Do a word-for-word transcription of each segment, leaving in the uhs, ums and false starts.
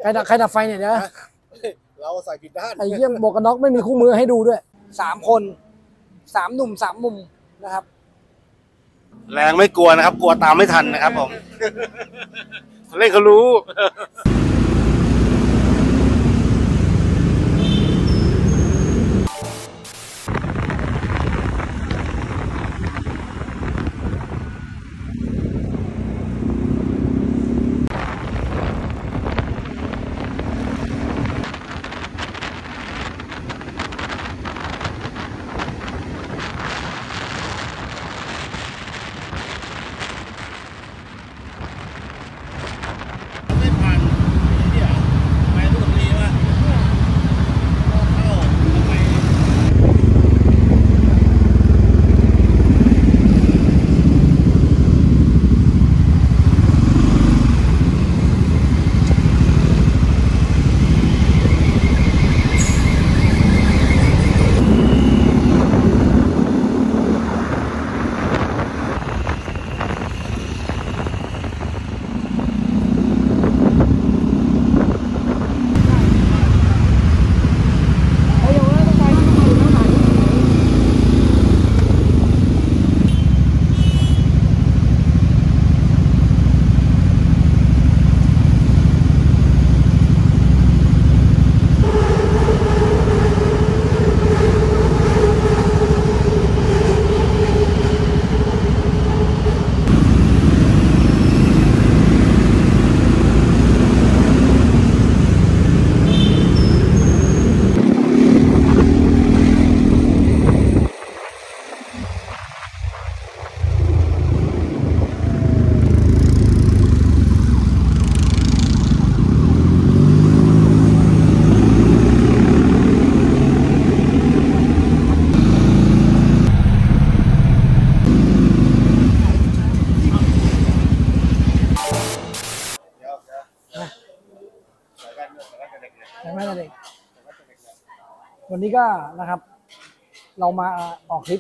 ใครดับใครดับไฟเนี่ยเดี๋ยวเราใส่ผิดด้านไอ้เยี่ยมหมวกกันน็อกไม่มีคู่มือให้ดูด้วยสามคนสามหนุ่มสามมุมนะครับแรงไม่กลัวนะครับกลัวตามไม่ทันนะครับผมเล่นเขารู้วันนี้ก็นะครับเรามาออกทริป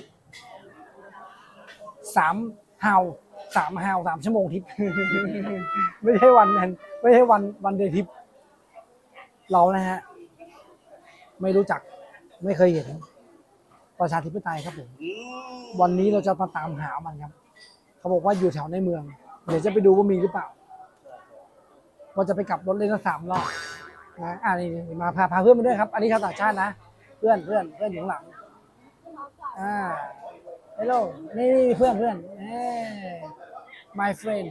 สามฮาวสามฮาวสามชั่วโมงทริป ไม่ใช่วันนั้นไม่ใช่วันวันเดย์ทริปเรานะฮะไม่รู้จักไม่เคยเห็นประชาธิปไตยครับผมวันนี้เราจะมาตามหามันครับเขาบอกว่าอยู่แถวในเมืองเดี๋ยวจะไปดูว่ามีหรือเปล่าว่าจะไปกลับรถเล่นสามรอบนะอ่านี่มาพาพาเพื่อนมาด้วยครับอันนี้ชาวต่างชาตินะเพื่อนเพื่อนเพื่อนอยู่ข้างหลังอ่าฮัลโหลนี่นี่เพื่อนเพื่อนเอ้ my friend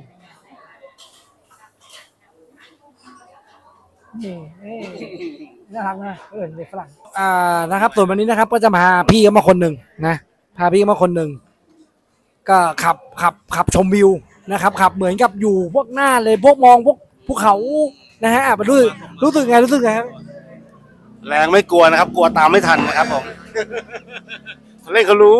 นี่นี่น่ารักนะเออเด็กฝรั่งอ่านะครับส่วนวันนี้นะครับก็จะมาพี่เขามาคนหนึ่งนะพาพี่เขามาคนหนึ่งก็ขับขับขับชมวิวนะครับขับเหมือนกับอยู่พวกหน้าเลยพวกมองพวกภูเขานะฮะอ่ะรู้รู้สึกไงรู้สึกไงครับแรงไม่กลัวนะครับกลัวตามไม่ทันนะครับผมเล่นเขารู้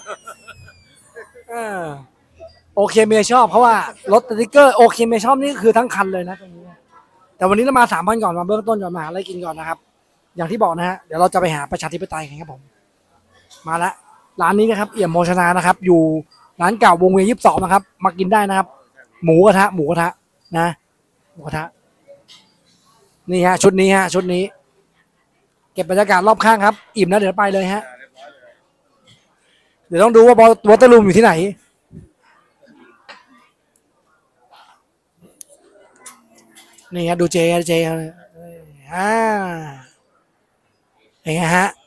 โอเคเมย์ชอบเพราะว่ารถสติ๊กเกอร์โอเคเมย์ชอบนี่คือทั้งคันเลยนะตรงนี้แต่วันนี้เรามาสามพันก่อนมาเบื้องต้นก่อนมาหาอะไรกินก่อนนะครับอย่างที่บอกนะฮะเดี๋ยวเราจะไปหาประชาธิปไตยกันครับผมมาละร้านนี้นะครับเอี่ยมโมชนานะครับอยู่ร้านเก่าวงเวียนยี่สิบสองนะครับมากินได้นะครับหมูกระทะหมูกระทะนะหมูกระทะนี่ฮะชุดนี้ฮะชุดนี้เก็บบรรยากาศรอบข้างครับอิ่มแล้วเดี๋ยวไปเลยฮะเดี๋ยวต้องดูว่าวอเตอร์ลูมอยู่ที่ไหนนี่ฮะดูเจเจอ่าอย่างเงี้ยฮะ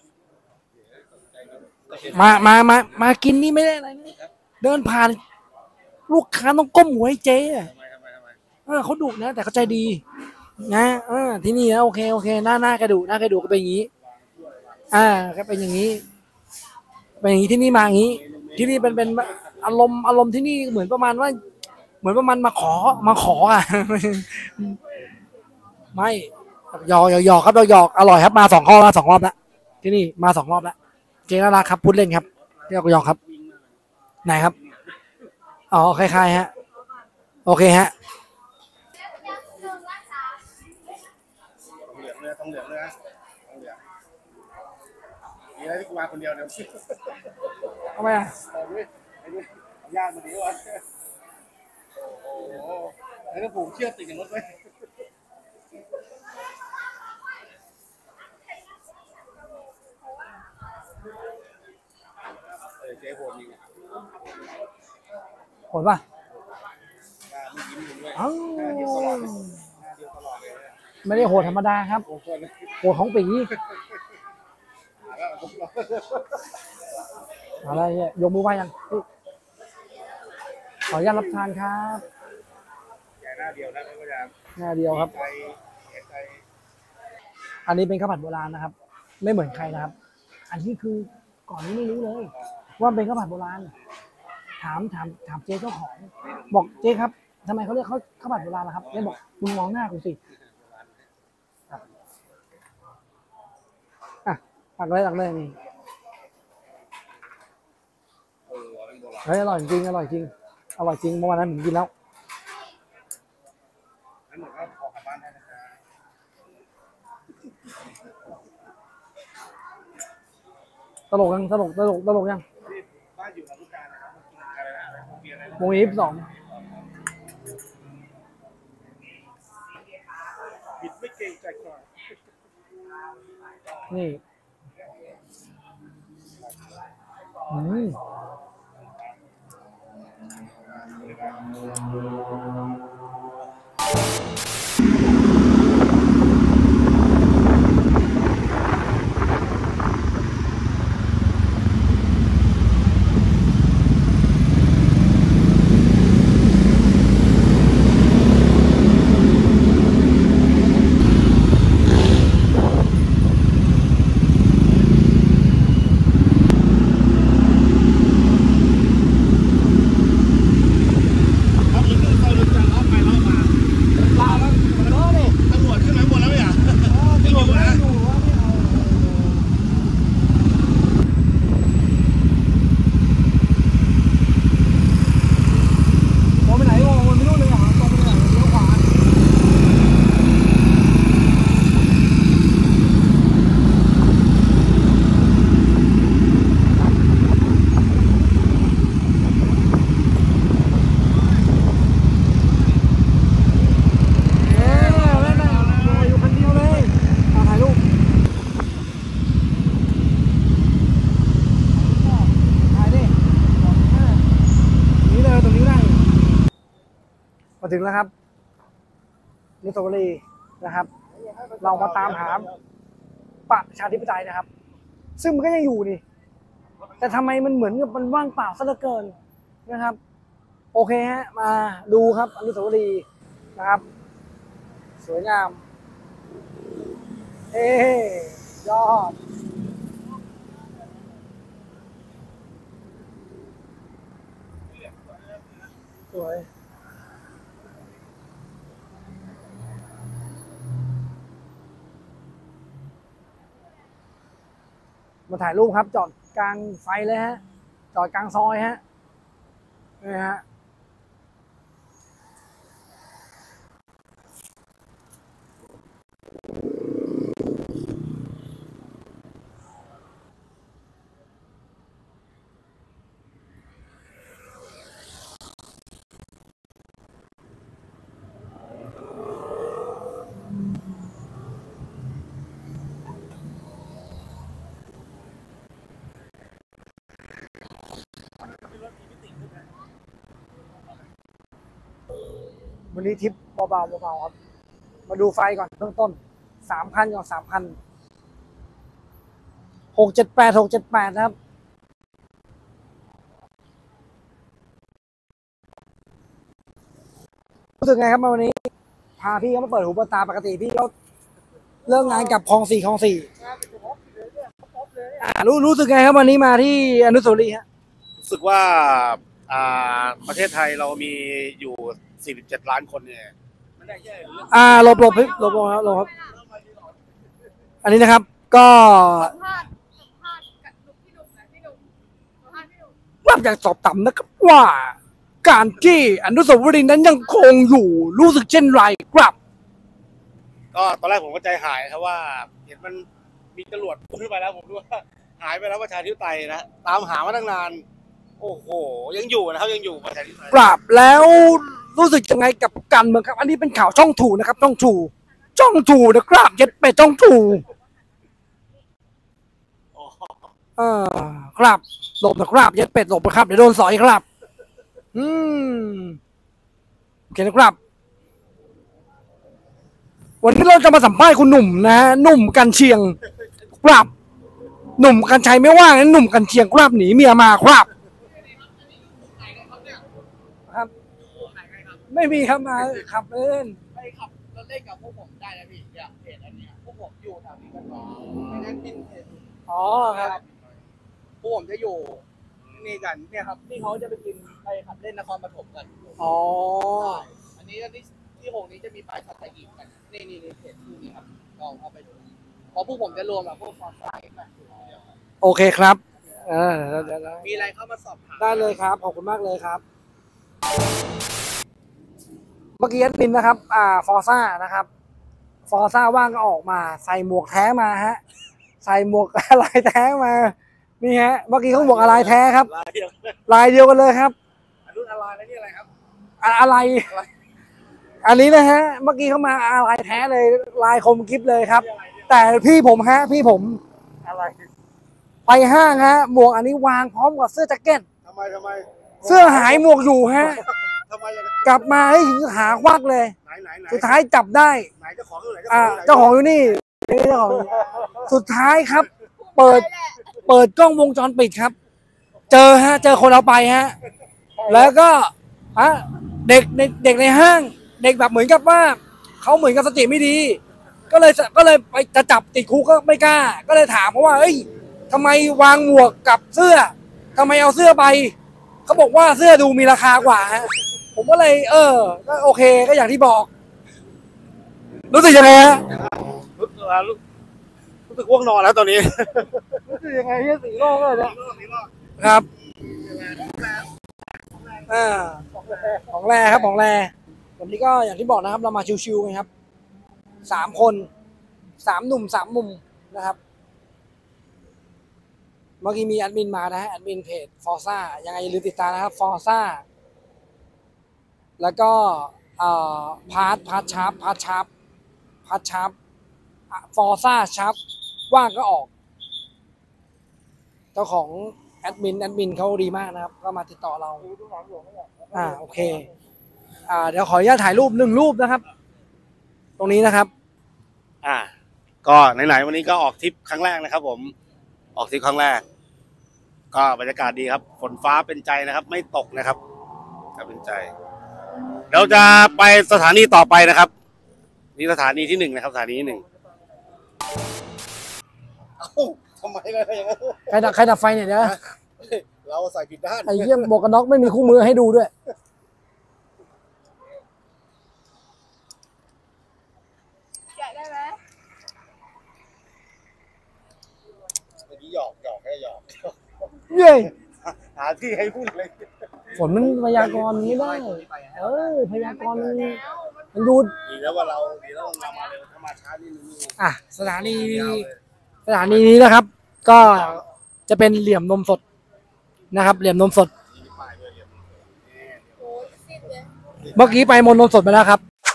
มามามามากินนี่ไม่ได้อะไรเดินผ่านลูกค้าต้องก้มหัวให้เจเออเขาดุนะแต่เขาใจดีนะเออที่นี่นะโอเคโอเคหน้าหน้ากระดูหน้ากระดูก็เป็นอย่างนี้อ่าก็เป็นอย่างนี้เป็นอย่างนี้ที่นี่มาอย่างนี้ที่นี่เป็นเป็นอารมณ์อารมณ์ที่นี่เหมือนประมาณว่าเหมือนประมาณมาขอมาขออ่ะไม่หยอกหยอกครับเราหยอกอร่อยครับมาสองรอบแล้วสองรอบแล้วที่นี่มาสองรอบแล้วเจน่ารักครับพูดเล่นครับเรียกหยอกครับไหนครับอ๋อคล้ายๆฮะโอเคฮะทองเหลืองเลยนะทองเหลืองมีอะไรที่กูมาคนเดียวเดี๋ยวทำไมอ่ะไอ้นี่ญาติมาดีวะโอ้โหแล้วก็ผูกเชือกติดกับรถไว้โหดป่ะไม่ยิ้มอยู่ด้วยอ้าวหน้าเดียวตลอดเลยหน้าเดียวตลอดเลยเนี่ยไม่ได้โหดธรรมดาครับโอ้โหเลยโหดของปีแล้วผมอะไรเนี่ยยกมือไหว้ยังขออนุญาตรับทานครับแกหน้าเดียวนะไม่ว่าจะหน้าเดียวครับใจเสียใจอันนี้เป็นข้าวผัดโบราณนะครับ ไม่เหมือนใครนะครับ อันนี้คือก่อนนี้ไม่รู้เลย ว่าเป็นข้าวผัดโบราณ ถามถามถามเจ๊เจ้าของ บอกเจ๊ครับทำไมเขาเรียกเขาข้าวผัดโบราณล่ะครับเจ๊บอกคุณมองหน้ากูสิครับอ่ะตักเลยตักเลยนี่เออเป็นโบราณเฮ้ยอร่อยจริงอร่อยจริงอร่อยจริงเมื่อวานนั้นผมกินแล้วนั้นหนูก็ออกกลับบ้านได้นะครับตลกยังตลกตลกตลกยังที่บ้านอยู่กับลูกการนะครับมากินอะไรนะอะไรพวกเบียร์อะไรนะโมงยี่สิบสองบิดไม่เกรงใจใครนี่อืมครับอีกหนึ่งคนจะล้อไปล้อมาลาแล้วเออดิตำรวจขึ้นมาหมดแล้วเนี่ยยังอยู่นะอยู่ว่าไม่เอามองไปไหนมองมันไม่รู้เลยอ่ะตรงไปไหนเลี้ยวขวาเอ๊ะแม่น่ะอยู่คนเดียวเลยเอาถ่ายรูปถ่ายดิสองห้าตรงนี้เลยตรงนี้ได้มาถึงแล้วครับอนุสาวรีย์นะครับ เรามาตามหาประชาธิปไตยนะครับ ซึ่งมันก็ยังอยู่นี่ แต่ทำไมมันเหมือนกับมันว่างเปล่าซะเหลือเกินนะครับ โอเคฮะ มาดูครับอนุสาวรีย์นะครับ สวยงาม เอ้ยอด สวย มาถ่ายรูปครับ จอดกลางไฟเลยฮะ จอดกลางซอยฮะนี่ฮะวันนี้ทริปเบาๆเบาๆครับ มาดูไฟก่อนเบื้องต้นสามพันก่อนสามพันหกเจ็ดแปดหกเจ็ดแปดนะครับ รู้สึกไงครับมาวันนี้ พาพี่เขามาเปิดหูเปิดตาปกติพี่เขาเริ่มงานกับคลองสี่คลองสี่อ่ารู้รู้สึกไงครับวันนี้มาที่อนุสาวรีย์ฮะรู้สึกว่าอ่าประเทศไทยเรามีอยู่สี่สิบเจ็ดล้านคนเนี่ยไม่ได้แย่เรื่องอ่าหลบหลบหลบหลบครับหลบครับ อันนี้นะครับ ก็สัมภาษณ์สัมภาษณ์กับหนุ่มพี่หนุ่มนะพี่หนุ่มสัมภาษณ์พี่หนุ่มว่าอยากสอบถามนะครับว่า การที่อนุสาวรีย์นั้นยังคงอยู่รู้สึกเช่นไรครับก็ตอนแรกผมก็ใจหายครับว่า เห็นมันมีจรวดขึ้นไปแล้วผมรู้ว่าหายไปแล้วประชาธิปไตยนะตามหามาตั้งนาน โอ้โหยังอยู่นะครับยังอยู่ประชาธิปไตยปราบแล้วรู้สึกยังไงกับการเมืองครับ อันนี้เป็นข่าวช่องถูนะครับช่องถูช่องถูนะครับเย็ดเป็ดช่องถูอ๋อเออครับหลบนะครับเย็ดเป็ดหลบนะครับเดี๋ยวโดนสอยครับอืมโอเคนะครับ วันนี้เราจะมาสัมภาษณ์คุณหนุ่มนะฮะหนุ่มกันเชียงครับหนุ่มกันชัยไม่ว่างนะหนุ่มกันเชียงครับหนีเมียมาครับครับ ไม่มีครับมาขับเล่นไปขับรถเล่นกับพวกผมได้นะพี่เนี่ยเพจอันเนี้ยพวกผมอยู่แถวนี้กันมาไม่งั้นบินเพจอ๋อครับพวกผมจะอยู่นี่กันเนี่ยครับนี่เขาจะไปกินไปขับเล่นนครปฐมกันอ๋ออันนี้อันนี้ที่หงนี้จะมีปลายสัตหีบกันนี่นี่นี่เพจคู่นี้ครับลองเข้าไปดูเพราะพวกผมจะรวมแบบพวกฟอร์ไฟกันโอเคครับเออเดี๋ยวๆมีอะไรเข้ามาสอบถามได้เลยครับขอบคุณมากเลยครับ เมื่อกี้แอดมินนะครับ อ่าฟอร์ซ่านะครับ ฟอร์ซ่าว่างก็ออกมา ใส่หมวกแท้มาฮะ ใส่หมวกลายแท้มา นี่ฮะ เมื่อกี้เขาหมวกอะไรแท้ครับลายเดียวลายเดียวกันเลยครับอันนู้นอะไรแล้วนี่อะไรครับอะอะไร อันนี้นะฮะ เมื่อกี้เขามาอะไรแท้เลย ลายคมกริบเลยครับ แต่พี่ผมฮะ พี่ผมอะไรไปห้างฮะ หมวกอันนี้วางพร้อมกับเสื้อแจ็คเก็ตทำไมทำไมเสื้อหายหมวกอยู่ฮะทำไมอย่างนั้นกลับมาให้หาควักเลยไหนไหนไหนสุดท้ายจับได้ไหนเจ้าของอยู่ไหนอ่าเจ้าเจ้าขขออง งอยู่นี่นี่เจ้าของ สุดท้ายครับ เปิด เปิดกล้องวงจรปิดครับ เจอฮะ เจอคนเอาไปฮะ แล้วก็ฮะเด็กในเด็กในห้าง เด็กแบบเหมือนกับว่าเขาเหมือนกับสติไม่ดี ก็เลยก็เลยไปจะจับติดคุกก็ไม่กล้า ก็เลยถามเพราะว่าเอ้ยทำไมวางหมวกกับเสื้อทำไมเอาเสื้อไปเขาบอกว่าเสื้อดูมีราคากว่าฮะผมก็เลย เออ ก็โอเคก็อย่างที่บอก รู้สึกยังไงฮะรู้สึกรู้รู้สึกง่วงนอนแล้วตอนนี้รู้สึกยังไงที่สีโลกเลยเนี่ยนี่รอบครับอ่าของแรครับของแรวันนี้ก็อย่างที่บอกนะครับ เรามาชิวๆกันครับสามคนสามหนุ่มสามมุมนะครับ เมื่อกี้มีแอดมินมานะฮะแอดมินเพจฟอร์ซ่ายังไงอย่าลืมติดตามนะครับฟอร์ซ่าแล้วก็เอ่อพาร์ทพาร์ทชาร์ปพาร์ทชาร์ปพาร์ทชาร์ปฟอร์ซ่าชาร์ปว่างก็ออก เจ้าของแอดมินแอดมินเขาดีมากนะครับ ก็มาติดต่อเรา อ่าโอเค อ่า เดี๋ยวขออนุญาตถ่ายรูปหนึ่งรูปนะครับ ตรงนี้นะครับอ่า ก็ไหนๆวันนี้ก็ออกทริปครั้งแรกนะครับ ผม ออกทริปครั้งแรก ก็บรรยากาศดีครับ ฝนฟ้าเป็นใจนะครับ ไม่ตกนะครับก็เป็นใจเราจะไปสถานีต่อไปนะครับ นี่สถานีที่หนึ่งนะครับสถานีที่หนึ่งเอ้าทำไมล่ะอย่างนั้นใครดับใครดับไฟเนี่ยนะเราใส่ผิดด้านไอ้เยี่ยมหมวกกันน็อกไม่มีคู่มือให้ดูด้วยแกะได้ไหมเมื่อกี้หยอกหยอกแค่หยอกเย้หาที่ให้พูดเลยฝนมันพยากรณ์ไม่ได้ เออพยากรณ์มันแล้วมันมันดูดีแล้วว่าเราดีแล้วเรามาเร็วถ้ามาช้านี่นึงอ่ะสถานีสถานีนี้นะครับ ก็จะเป็นเหลี่ยมนมสดนะครับ เหลี่ยมนมสดโอ้ยสิ้นเลยเมื่อกี้ไปมนนมสดไปแล้วครับ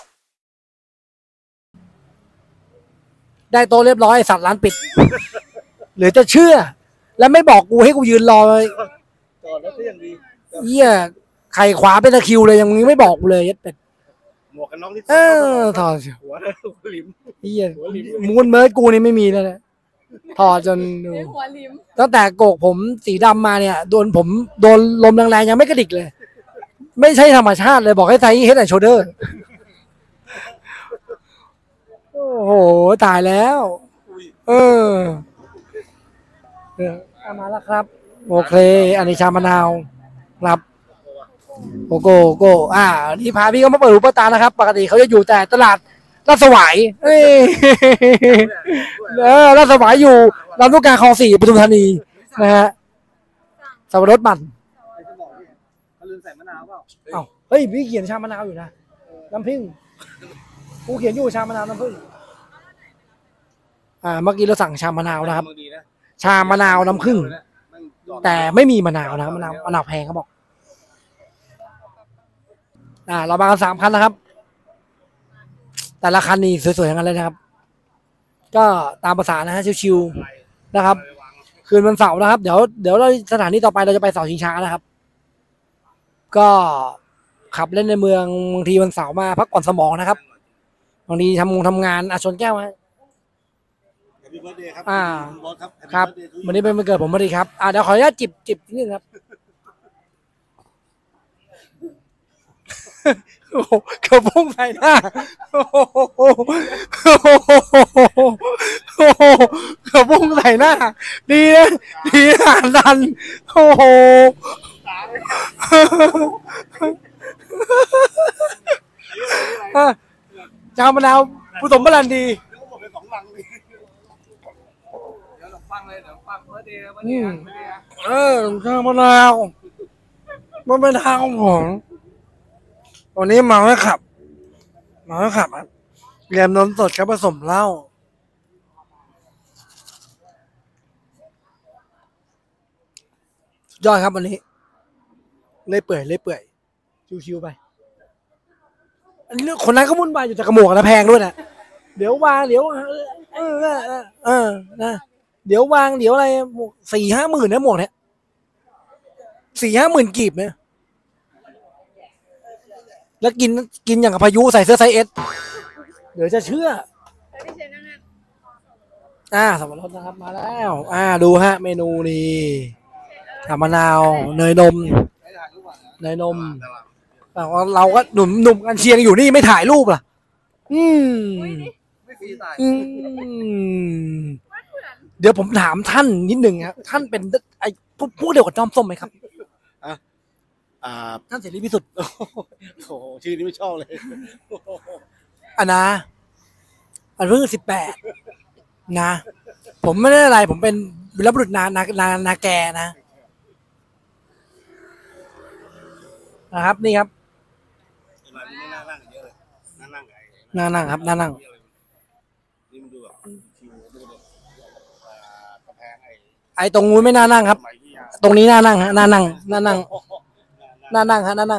ได้โตะเรียบร้อยสัตว์ร้านปิด หรือจะเชื่อ แล้วไม่บอกกูให้กูยืนรอเลยจอดแล้วก็ยังดีเหี้ยไข่ขวาเป็นตะคริวเลยยังไม่บอกกูเลยยัดเป็ดหมวกกันน็อกนี่เออถอดหัวเลยหัวลิมเหี้ยมูนเมิร์ดกูนี่ไม่มีแล้วนะถอดจนดูในหัวลิ้มตั้งแต่โกกผมสีดำมาเนี่ยโดนผมโดนลมแรงๆยังไม่กระดิกเลย ไม่ใช่ธรรมชาติเลยบอกให้ใส่เฮดแอนด์โชเดอร์โอ้โหตายแล้ว เออเออเอามาแล้วครับ โอเค อันนี้ชามะนาวครับโกโก้โก้อ่านี่พาพี่เขามาเปิดหูเปิดตานะครับ ปกติเขาจะอยู่แต่ตลาดลาดสวายเอ้ยเออลาดสวายอยู่ลำลูกกาคลองสี่ปทุมธานีนะฮะสับปะรดมันเขาลืมใส่มะนาวเปล่าเอ้าเฮ้ยพี่เขียนชามะนาวอยู่นะน้ำผึ้งกูเขียนอยู่ชามะนาวน้ำผึ้งอ่าเมื่อกี้เราสั่งชามะนาวนะครับดีนะชามะนาวน้ำผึ้งแต่ไม่มีมะนาวนะมะนาวมะนาวแพงเขาบอก อ่า เรามากันสามคันนะครับ แต่ละคันนี่สวยๆทั้งนั้นเลยนะครับ ก็ตามภาษานะฮะชิวๆนะครับ คืนวันเสาร์นะครับ เดี๋ยวเดี๋ยวเราสถานีต่อไปเราจะไปเสาชิงช้านะครับก็ขับเล่นในเมืองบางทีวันเสาร์มาพักผ่อนสมองนะครับบางทีทำงงทำงานอาชนแก้วฮะ Happy birthday ครับอ่าคุณบอสครับ Happy ครับ birthday to you วันนี้เป็นวันเกิดผมพอดีครับอ่าเดี๋ยวขออนุญาตจิบจิบนิดนึงครับโอ้โหกระพุ้งใส่หน้าโอ้โหโอ้โหโอ้โหกระพุ้งใส่หน้าดีนะดีนะดันโอ้โหชาวมะนาวผสมบาลันดีเดี๋ยวผมไปสองลังเลยเดี๋ยวขนมปังเลยเดี๋ยวขนมปังเบอร์เดย์เบอร์เดย์เบอร์เดย์เออชาวมะนาวมันเป็นทางของผมวันนี้เมาให้ขับเมาให้ขับครับเรียมนมสดครับผสมเหล้าสุดยอดครับวันนี้เล่อยเปื่อยเล่อยเปื่อยชิวๆไปอันนี้คนนั้นก็วุ่นวายอยู่แต่กระหมวกนะแพงด้วยนะเดี๋ยววางเดี๋ยวเออเออเออเออเออนะเดี๋ยววางเดี๋ยวอะไรหมวกสี่ห้าหมื่นนะหมวกเนี่ยสี่ห้าหมื่นกีบเนี่ยแล้วกินกินอย่างกับพายุใส่เสื้อไซส์เอสเดี๋ยวจะเชื่อแล้วพี่เชนนั่งนั่งอ่าสับปะรดนะครับมาแล้ว อ่าดูฮะ เมนูนี้ชามะนาวเนยนมไม่ถ่ายรูปอ่ะเนยนมแต่ว่าเราก็หนุ่มหนุ่มกันเชียงอยู่นี่ไม่ถ่ายรูปล่ะ อืมอุ้ยดิไม่ฟรีถ่ายอืมมันเหมือนเดี๋ยวผมถามท่านนิดหนึ่งครับท่านเป็นไอ้พวกพวกเดียวกับจอมส้มไหมครับอ่าท่านเสรีพิสุทธิ์โอ้โหชื่อนี้ไม่ชอบเลยอ่ะนะอันเพิ่งสิบแปดนะ ผมไม่ได้อะไร ผมเป็นวีรบุรุษนานานานาแกนะนะครับ นี่ครับมาที่นี่น่านั่งเยอะเลยน่านั่งไงน่านั่งครับน่านั่งนี่มันดูแบบชิวดูแบบอ่ากำแพงไอ้ไอ้ตรงนู้นไม่น่านั่งครับสมัยที่ยาตรงนี้น่านั่งฮะน่านั่งน่านั่งน่านั่งฮะน่านั่ง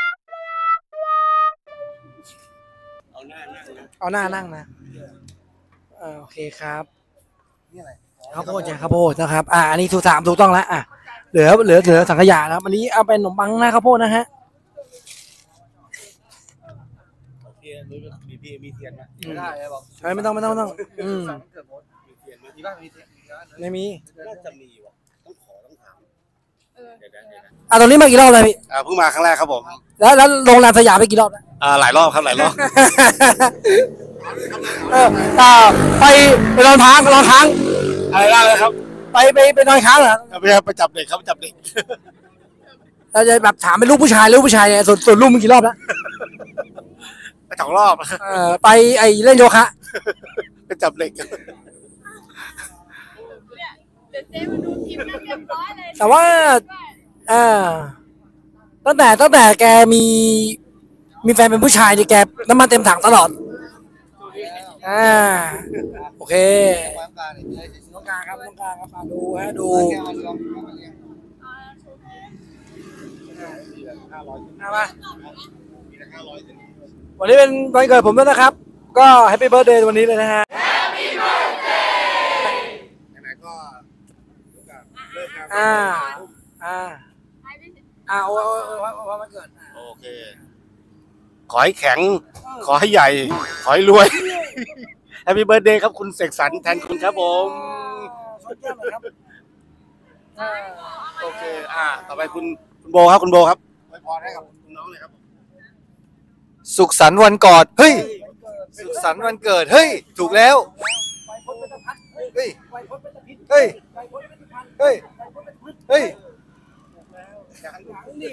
เอาหน้านั่งนะเอาหน้านั่งนะเออโอเคครับนี่อะไรข้าวโพดจ้ะข้าวโพดนะครับ อ่าอันนี้ถูกสามถูกต้องแล้วอ่ะเหลือเหลือเหลือสังขยานะครับอันนี้เอาเป็นขนมปังหน้าข้าวโพดนะฮะโอเคมีมีพี่มีเทียนไหมไม่ได้เลยบอกเฮ้ยไม่ต้องไม่ต้องไม่ต้องอืมสั่งเกิดหมดมีเทียนไหมมีบ้างมีเทียนมีบ้างไม่มีน่าจะมีว่ะต้องขอต้องถามเออเดี๋ยวนะเดี๋ยวนะอ่ะตรงนี้มากี่รอบเลยพี่อ่าเพิ่งมาครั้งแรกครับผมแล้วแล้วโรงแรมสยามไปกี่รอบแล้วอ่าหลายรอบครับหลายรอบเอออ่าไปไปนอนค้างไปนอนค้างอะไรได้เลยครับไปไปไปนอนค้างเหรอไปไปจับเด็กครับจับเด็กเราจะแบบถามเป็นลูกผู้ชายลูกผู้ชายเนี่ยส่วนส่วนลูกมึงกี่รอบแล้วไปสองรอบเออไปไอเล่นโยคะไปจับเด็กเนี่ยเดี๋ยวเจ๊มาดูคลิปนั่นเรียบร้อยเลยแต่ว่า อ่าตั้งแต่ตั้งแต่แกมีมีแฟนเป็นผู้ชายนี่แกน้ำมันเต็มถังตลอด อ่า โอเคความการเนี่ยได้สิต้องการครับต้องการครับมาดูฮะดูแก้วลองมาเรียงอ่าโชว์ให้ห้าร้อยเอามามีละห้าร้อยวันนี้เป็นวันเกิดผมด้วยนะครับ ก็แฮปปี้เบิร์ดเดย์วันนี้เลยนะฮะไหนๆก็เลิกงานอ่า อ่าให้พี่เชนอ่าโอ้โอ้โอ้โอ้โอ้วันเกิดอ่าโอเค ขอให้แข็ง ขอให้ใหญ่ ขอให้รวย แฮปปี้เบิร์ดเดย์ครับคุณเสกสรรแทนคุณครับผมชดแก้วหน่อยครับอ่าโอเค อ่า ต่อไปคุณคุณโบครับคุณโบครับไว้พรให้กับคุณน้องเลยครับสุขสันต์วันกอดเฮ้ยสุขสันต์วันเกิดเฮ้ยถูกแล้วไวพจน์เป็นตะพัดเฮ้ยไวพจน์เป็นตะพิษเฮ้ยไวพจน์เป็นตะพันเฮ้ยไวพจน์เป็นตะพิษเฮ้ยหลังนี่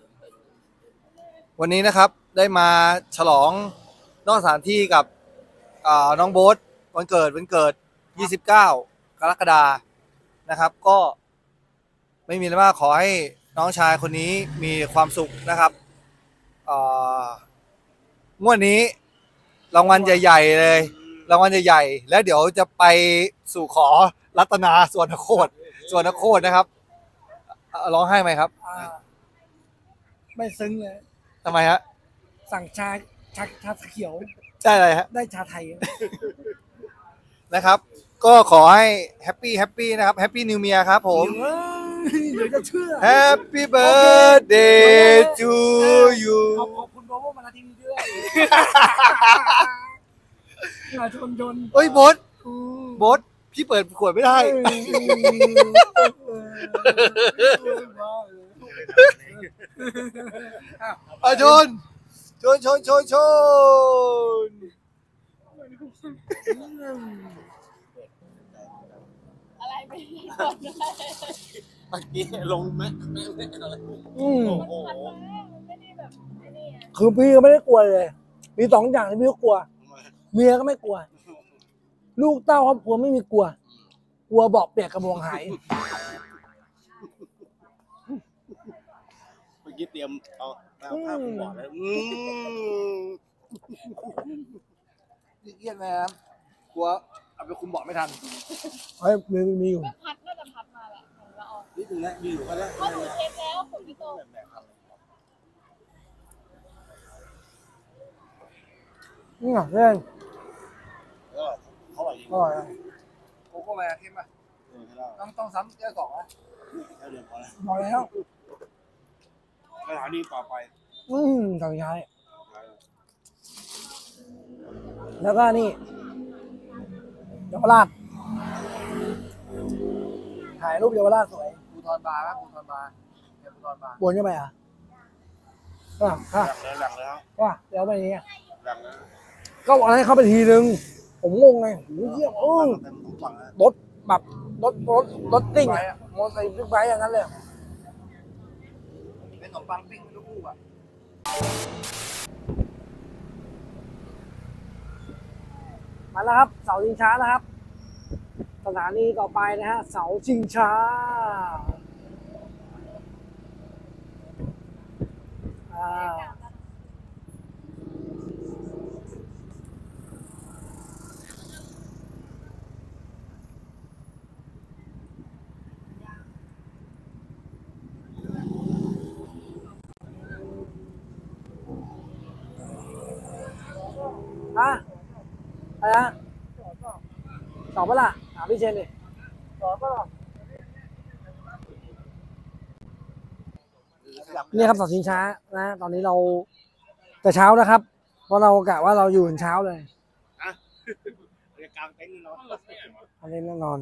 วันนี้นะครับได้มาฉลองนอกสถานที่กับอ่าน้องโบ๊ทวันเกิดวันเกิด ยี่สิบเก้า กรกฎานะครับ ก็ไม่มีอะไรมากขอให้น้องชายคนนี้มีความสุขนะครับอ่างวดนี้รางวัลใหญ่ ๆ เลย รางวัลใหญ่ๆแล้วเดี๋ยวจะไปสู่ขอรัตนาส่วนโคตรส่วนโคตรนะครับอ่าร้องไห้ไหมครับอ่าไม่ซึ้งเลยทำไมฮะสั่งชาชาชาเขียวได้อะไรฮะได้ชาไทยนะครับ ก็ขอให้แฮปปี้แฮปปี้นะครับแฮปปี้นิวเมียครับผมเอ้ยเดี๋ยวจะเชื่อ Happy birthday to you ขอบขอบคุณโบโบมานาทีนี้ด้วยมาชนชนเฮ้ยบดบดพี่เปิดขวดไม่ได้อาชนชนชนชนชนอะไรไม่ได้เมื่อกี้ลงไหมไม่ไม่อะไรอืมโอ้โหมันไม่ได้แบบไอ้นี่อะคือพี่ก็ไม่ได้กลัวเลย มีสองอย่างที่พี่ก็กลัว เมียก็ไม่กลัว ลูกเต้าครอบครัวไม่มีกลัว กลัวเบาะเปียกกระบองหายเมื่อกี้เตรียมเอาเอาผ้าคลุมเบาะแล้วอืมพี่เครียดไหมครับกลัวเอาไปคุมเบาะไม่ทันเฮ้ยมีมีอยู่ก็พัดน่าจะพัดมาแหละของละอองนิดนึงนะมีอยู่ก็แล้วเพราะหนูเช็คแล้วฝนไม่ตกแบบแบบครับนี่ไงเล่นก็เขาอร่อยจริงอร่อยอะโกโก้แมเข้มป่ะเออให้เราต้องต้องซ้ำแก้วสองนะแล้วเดี๋ยวพอแล้วพอแล้วสถานีต่อไปอืมตอนท้ายแล้วก็นี่เยาวราชถ่ายรูปเยาวราชสวยภูทรบาร์ป่ะภูทรบาร์เนี่ยภูทรบาร์บนขึ้นไปอ่ะอ่ะค่ะหลังเลยหลังเลยครับว่าเดี๋ยวไปนี้อ่ะหลังเลยก็บอกให้เข้าไปทีนึง ผมงงไงโหเยี่ยมเออเต็มทุกฝั่งแล้วรถแบบรถรถรถติ้งอ่ะมอเตอร์ไซค์บิ๊กไบค์อย่างนั้นเลยเป็นขนมปังปิ้งลูกๆอ่ะมาแล้วครับเสาชิงช้านะครับ สถานีต่อไปนะฮะเสาชิงช้าอ่าอะอะไรนะตอบปะล่ะถามพี่เชนดิตอบปะล่ะเนี่ยครับเสาชิงช้านะ ตอนนี้เราแต่เช้านะครับ เพราะเรากะว่าเราอยู่ถึงเช้าเลยเรียกกลางเต็นท์เนาะอันนี้แน่นอน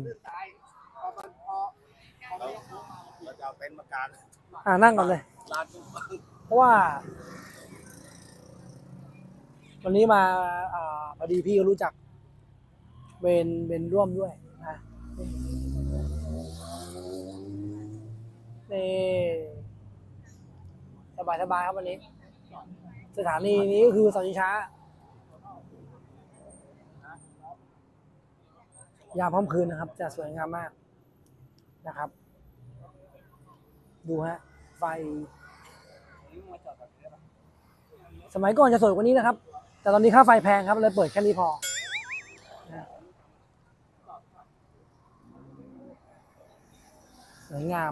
เราเราจะเอาเต็นท์มากางอ่านั่งก่อนเลยลานตรงกลางเพราะว่า วันนี้มาอ่าพอดีพี่ก็รู้จักเวนเวนร่วมด้วยนะนี่สบายสบายๆครับวันนี้ สถานีนี้ก็คือเสาชิงช้ายามค่ำคืนนะครับ จะสวยงามมากนะครับ ดูฮะ ไฟ สมัยก่อนจะสวยกว่านี้นะครับ แต่ตอนนี้ค่าไฟแพงครับเลยเปิดแค่นี้พอนะสวยงาม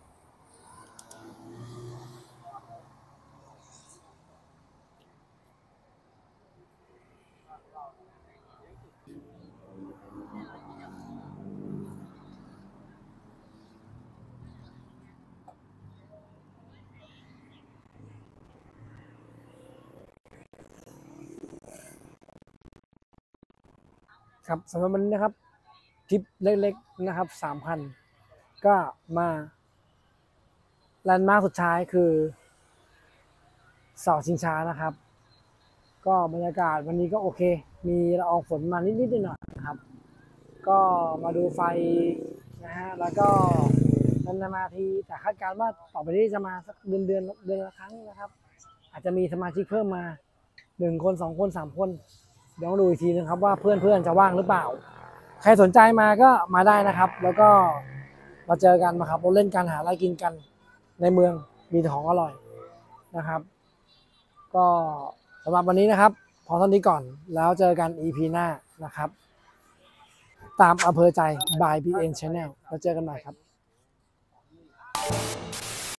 ครับสำหรับวันนี้นะครับทริปเล็กๆนะครับสามพันก็มาแลนด์มาร์คสุดท้ายคือเสาชิงช้านะครับ ก็บรรยากาศวันนี้ก็โอเค มีละอองฝนมานิดๆหน่อยๆนะครับ ก็มาดูไฟนะฮะแล้วก็นานๆทีแต่คาดการณ์ว่าต่อไปนี้จะมาสักเดือนเดือนเดือนละครั้งนะครับ อาจจะมีสมาชิกเพิ่มมาหนึ่งคนสองคนสามคน เดี๋ยวดูอีกทีนึงครับว่าเพื่อนๆจะว่างหรือเปล่า ใครสนใจมาก็มาได้นะครับ แล้วก็มาเจอกันมาครับเราเล่นกันหาอะไรกินกันในเมืองมีของอร่อยนะครับ ก็สำหรับวันนี้นะครับพอเท่านี้ก่อนแล้วเจอกัน อี พี หน้านะครับ ตามอำเภอใจ by บี เอ็น Channel แล้วเจอกันใหม่ครับ